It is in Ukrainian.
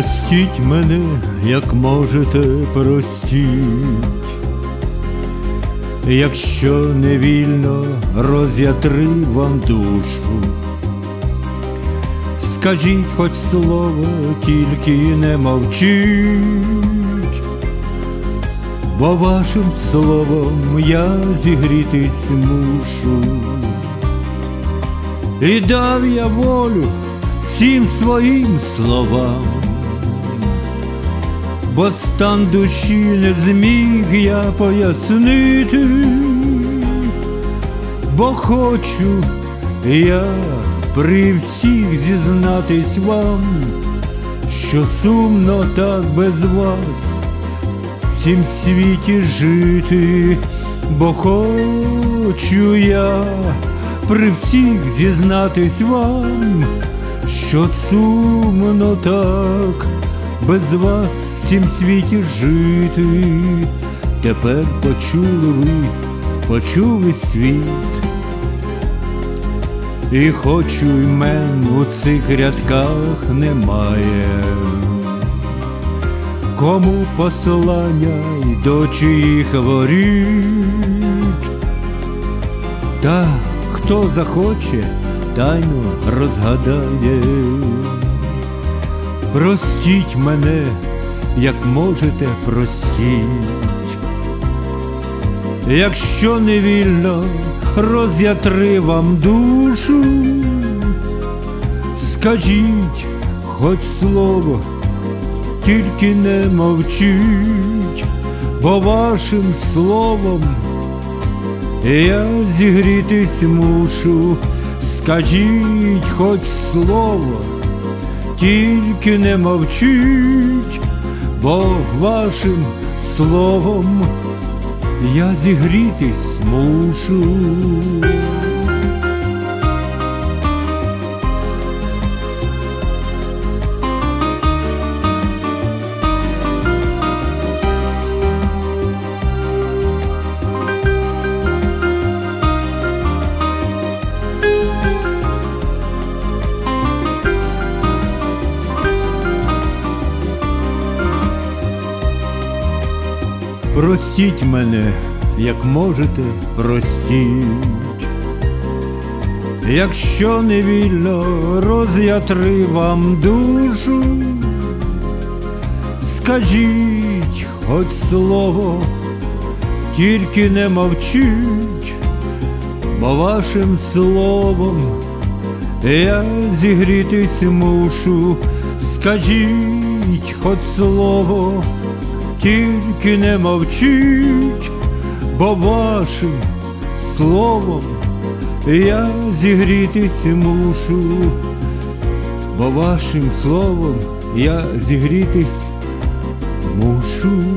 Простіть мене, як можете, простіть, якщо невільно роз'ятрив вам душу. Скажіть хоч слово, тільки не мовчіть, бо вашим словом я зігрітись мушу. І дав я волю всім своїм словам, бо стан душі не зміг я пояснити, бо хочу я при всіх зізнатись вам, що сумно так без вас в цім світі жити, бо хочу я при всіх зізнатись вам, що сумно так без вас в цім світі жити. Тепер почули світ, і хочу імен у цих рядках немає. Кому послання й до чиїх воріт, та хто захоче, тайну розгадає. Простіть мене, як можете, простіть, якщо невільно роз'ятрив вам душу. Скажіть хоч слово, тільки не мовчіть, бо вашим словом я зігрітись мушу. Скажіть хоч слово, тільки не мовчіть, бо вашим словом я зігрітись мушу. Простіть мене, як можете, простіть, якщо невільно роз'ятрив вам душу. Скажіть хоч слово, тільки не мовчіть, бо вашим словом я зігрітись мушу. Скажіть хоч слово, тільки не мовчіть, бо вашим словом я зігрітись мушу, бо вашим словом я зігрітись мушу.